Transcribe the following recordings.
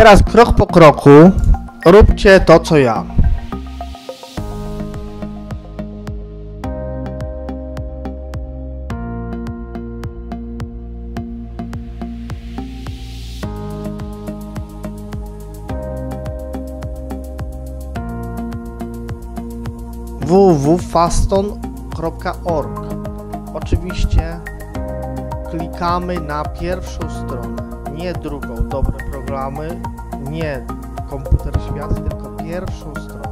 Teraz krok po kroku róbcie to, co ja. www.faston.org. Oczywiście klikamy na pierwszą stronę, nie drugą, dobre programy, nie komputer świat, tylko pierwszą stronę.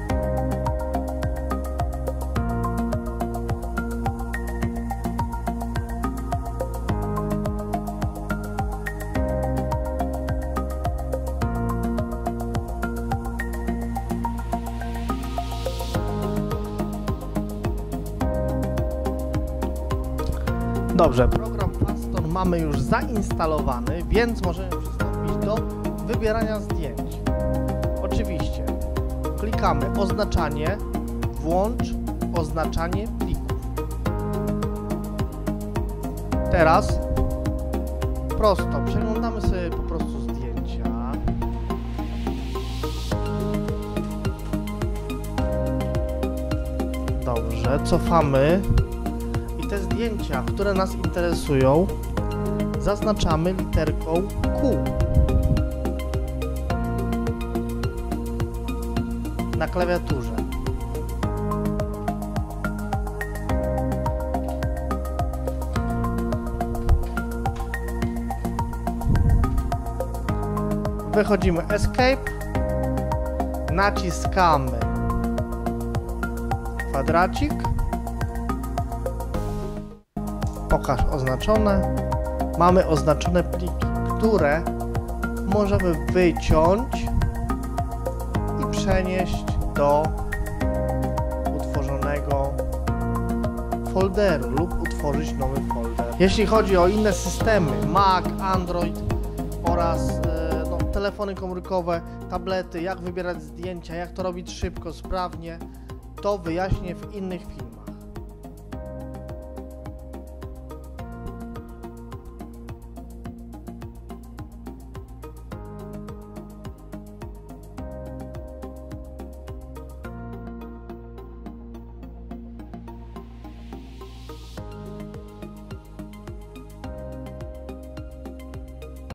Dobrze, program Faston mamy już zainstalowany, więc możemy przystąpić do wybierania zdjęć. Oczywiście klikamy oznaczanie, włącz oznaczanie plików. Teraz prosto przeglądamy sobie po prostu zdjęcia. Dobrze, cofamy. Te zdjęcia, które nas interesują, zaznaczamy literką Q na klawiaturze. Wychodzimy Escape, naciskamy kwadracik. Pokaż oznaczone. Mamy oznaczone pliki, które możemy wyciąć i przenieść do utworzonego folderu lub utworzyć nowy folder. Jeśli chodzi o inne systemy, Mac, Android oraz telefony komórkowe, tablety, jak wybierać zdjęcia, jak to robić szybko, sprawnie, to wyjaśnię w innych filmach.